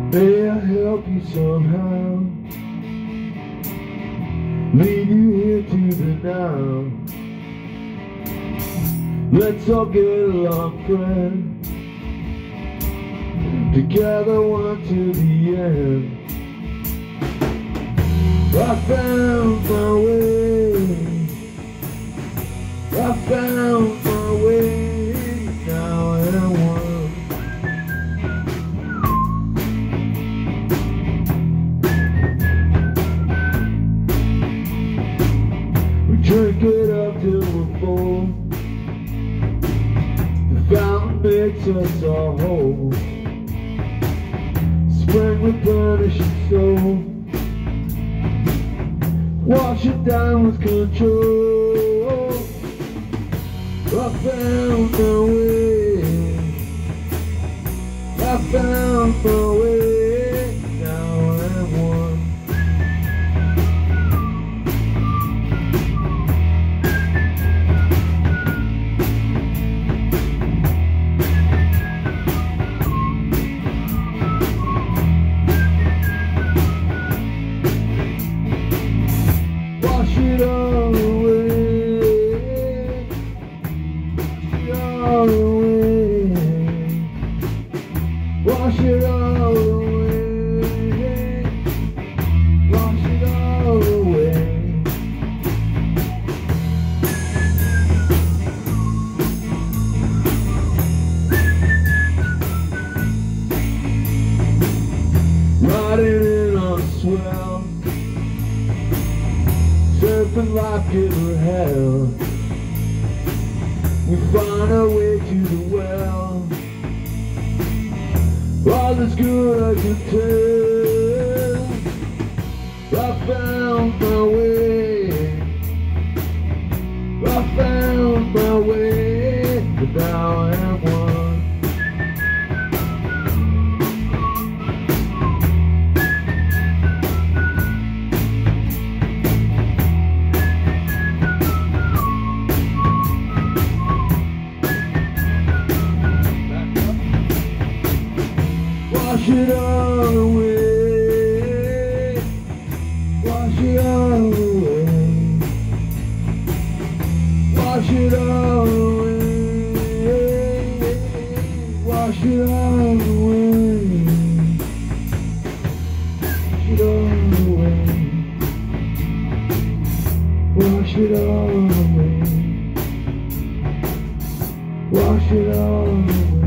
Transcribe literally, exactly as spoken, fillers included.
May I help you somehow? Lead you here to the now. Let's all get along, friend. Together one to the end. I found my way. I found my way. Now I am one. We drink it up till we're full. The fountain makes us all whole. Spring replenishes soul. Wash it down with control. I found my way. I found my way. Now I am one. Wash it all away, all away. Wash it all away, wash it all away. Riding in on swell, surfing like it were hell. We find our way to the well. All is good I can tell. I found my way. I found my way. But now I am one. Wash it all away, wash it all away, wash it all away, wash it all away, wash it all away, wash it all away, wash it all away.